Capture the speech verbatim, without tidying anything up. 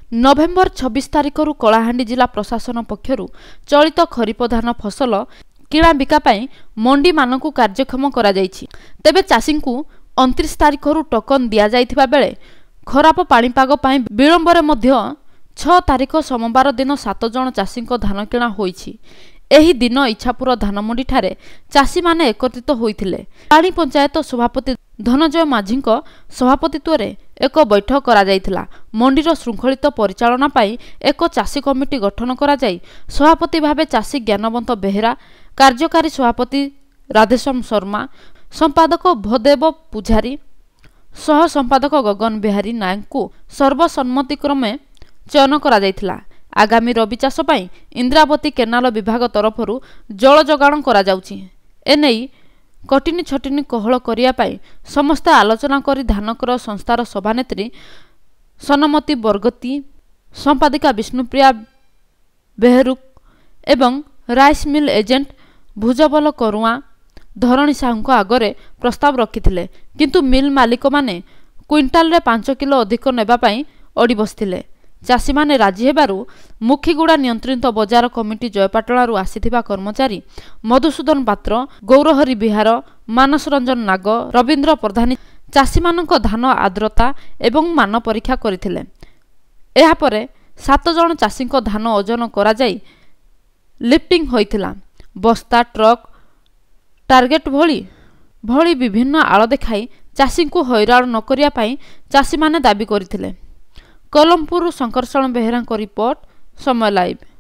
नवेम्बर छब्बीस तारिख रु कलाहांडी जिला प्रशासन पक्षरु चलित खरीफ धान फसल किणा बिका पाई मंडी मानकु कार्यक्षम करा जायछि। तेबे चाषींकु उनतीस तारिख रु टोकन दिया जायथिबा बेले खराब पाणीपाग पाई विलंबरे मध्य छह तारिख सोमवार दिन सात जन चाषींक धान किणा होईछि। एही दिन इच्छापुर धानमंडी ठारे चाषी माने एकत्रित होइथिले। पाणी पंचायत सभापति धनंजय माझींक सभापतित्व रे एक बैठक करा जायथिला। मंडीर श्रृंखलित परिचालना पाई एक चाषी कमिटी गठन करा जाय सभापति भावे चाषी ज्ञानवंत बेहेरा, कार्यकारी सभापति राधेश्याम शर्मा, संपादक भदेव पुजारी, सह संपादक गगन बिहारी नायक को सर्वसम्मतिक्रमे चयन करा जायथिला। आगामी रबी चाष पाई इंद्रावती केनाल विभाग तरफरु जल जोगाण करा जाउछि। एनेई कटिनी छटिनी कोहल करिया पाई समस्त आलोचना करी धानकर संस्थार सभानेत्री सनमती बरगती, संपादिका विष्णुप्रिया बेहरुक एवं राइस मिल एजेंट भुजबल करुआ धरणी साहू आगरे प्रस्ताव रखिथिले, किंतु मिल मालिक माने क्विंटाल रे पांच किलो अधिक नेबा पाई अड़ी बसिथिले। चाषी माने राजी हेबारु मुखीगुड़ा नियंत्रित बजार कमिटी जयपाटणारू आसीथिबा कर्मचारी मधुसूदन पात्र, गौरहरी बिहार, मानस रंजन नाग, रवींद्र प्रधानी चाषी मानक धान आर्द्रता एवं मान परीक्षा करथिले। एहा परे सात जन चाषीक धान ओजन करा जाई लिफ्टिंग होइथिला। बस्ता, ट्रक, टार्गेट भली भली विभिन्न आळ देखाई चाषी को हैरान न करिया पाई चाषी माने दाबी करथिले। Kalampur Shankarsharan Behera report, Samay live.